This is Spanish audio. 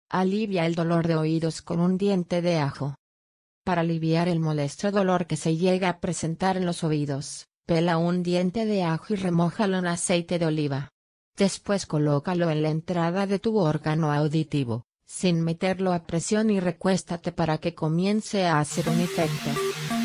Alivia el dolor de oídos con un diente de ajo. Para aliviar el molesto dolor que se llega a presentar en los oídos, pela un diente de ajo y remójalo en aceite de oliva. Después colócalo en la entrada de tu órgano auditivo, sin meterlo a presión y recuéstate para que comience a hacer un efecto.